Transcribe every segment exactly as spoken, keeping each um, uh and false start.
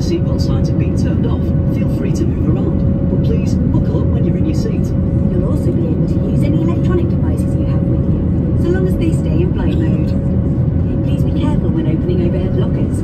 seatbelt signs have been turned off, feel free to move around, but please buckle up when you're in your seat. You'll also be able to use any electronic devices you have with you, so long as they stay in flight mode. Please be careful when opening overhead lockers.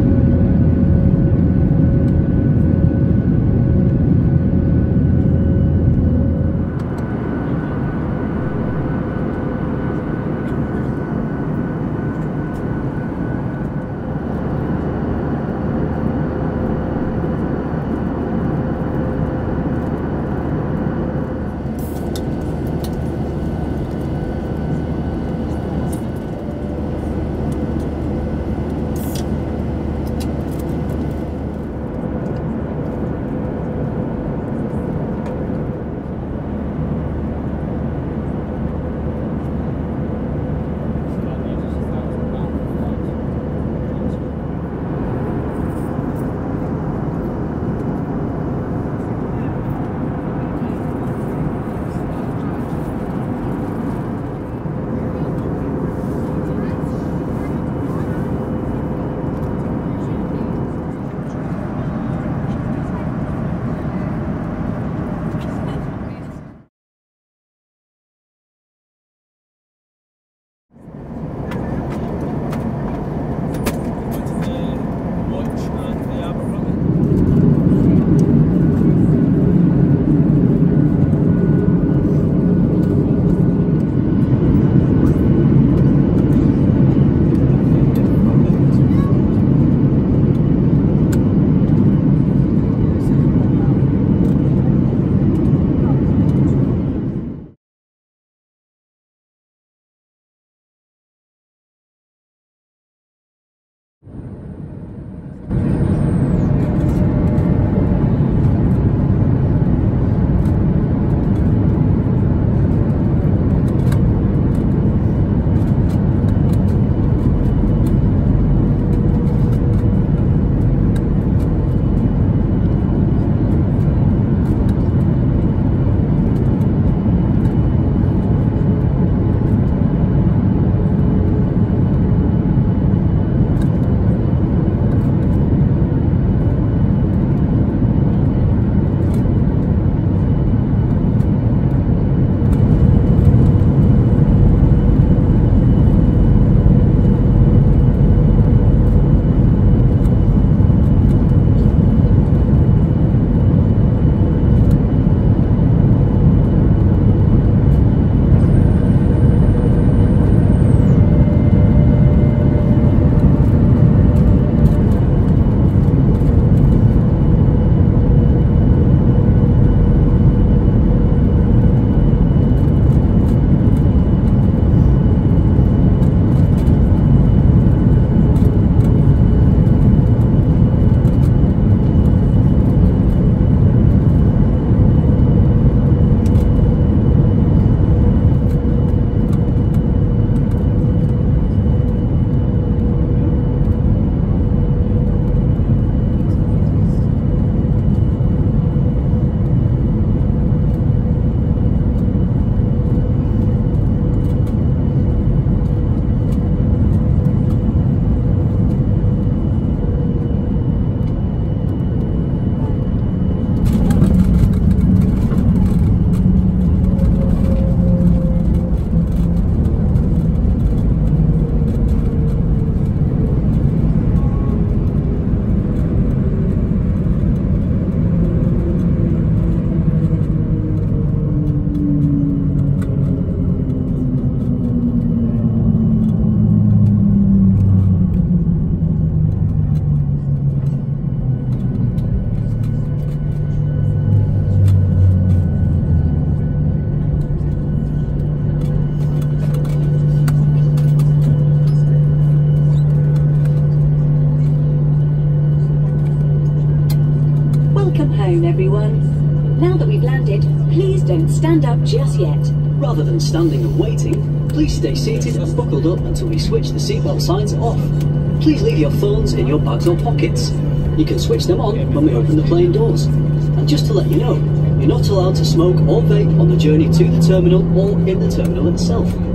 Welcome home, everyone. Now that we've landed, please don't stand up just yet. Rather than standing and waiting, please stay seated and buckled up until we switch the seatbelt signs off. Please leave your phones in your bags or pockets. You can switch them on when we open the plane doors. And just to let you know, you're not allowed to smoke or vape on the journey to the terminal or in the terminal itself.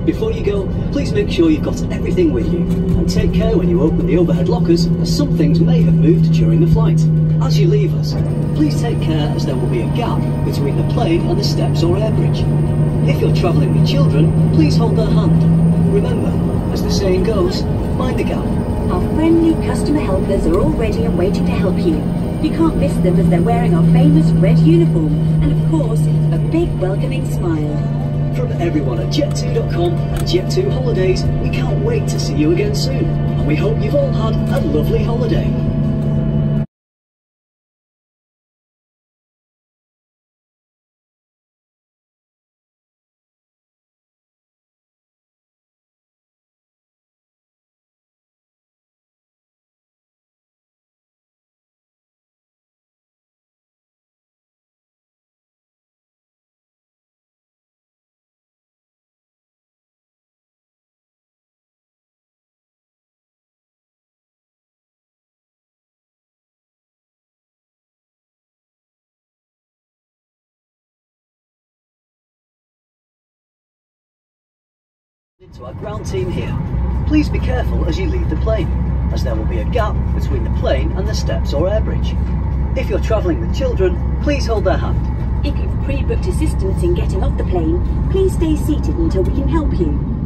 Before you go, please make sure you've got everything with you, and take care when you open the overhead lockers, as some things may have moved during the flight. As you leave us, please take care as there will be a gap between the plane and the steps or air bridge. If you're travelling with children, please hold their hand. Remember, as the saying goes, mind the gap. Our friendly customer helpers are all ready and waiting to help you. You can't miss them as they're wearing our famous red uniform and, of course, a big welcoming smile. From everyone at jet two dot com and Jet two Holidays, we can't wait to see you again soon, and we hope you've all had a lovely holiday. To our ground team here, please be careful as you leave the plane, as there will be a gap between the plane and the steps or air bridge. If you're travelling with children, please hold their hand. If you've pre-booked assistance in getting off the plane, please stay seated until we can help you.